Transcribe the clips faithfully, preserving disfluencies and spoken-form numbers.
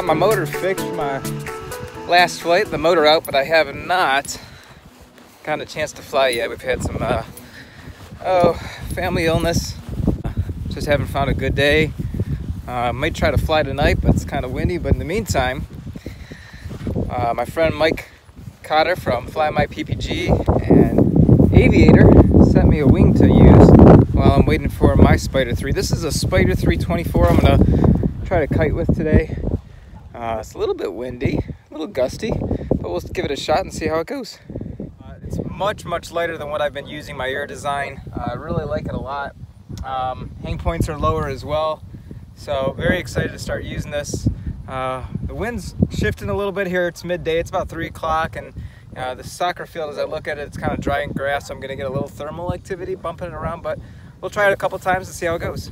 got my motor fixed for my last flight, the motor out, but I have not gotten a chance to fly yet. We've had some uh, oh, family illness. Just haven't found a good day. I uh, might try to fly tonight, but it's kind of windy. But in the meantime, uh, my friend Mike Cotter from Fly My P P G and Aviator sent me a wing to use while I'm waiting for my Spider three. This is a Spider three twenty-four I'm gonna try to kite with today. Uh, it's a little bit windy, a little gusty, but we'll give it a shot and see how it goes. Uh, it's much, much lighter than what I've been using my air design. Uh, I really like it a lot. Um, hang points are lower as well, so very excited to start using this. Uh, the wind's shifting a little bit here. It's midday, it's about three o'clock, and uh, the soccer field, as I look at it, it's kind of dry and grass, so I'm going to get a little thermal activity bumping it around, but we'll try it a couple times and see how it goes.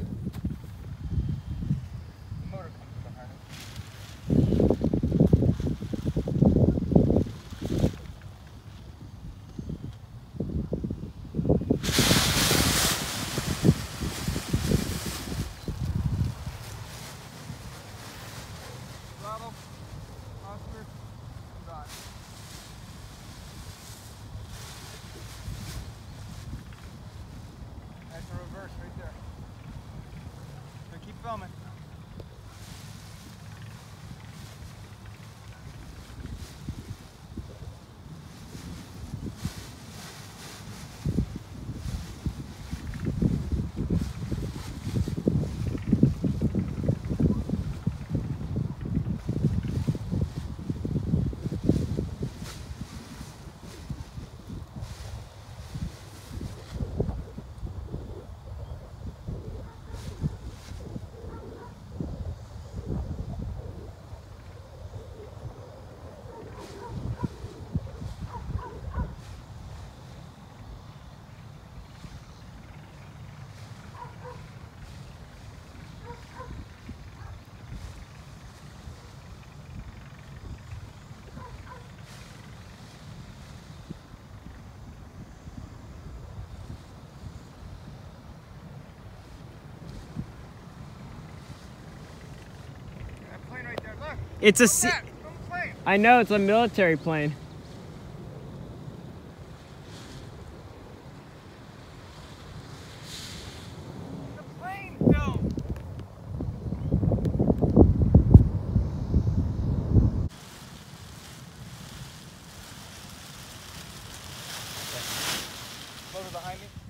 That's a reverse right there. So keep filming. It's a C I know, it's a military plane. The plane film. Motor behind me.